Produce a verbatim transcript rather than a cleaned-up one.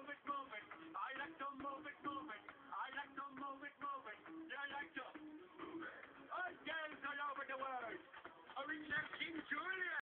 move it, move it. I like to move it, move it. I like to move it, move it. You like to move it. All girls all over the world. Original King Julian.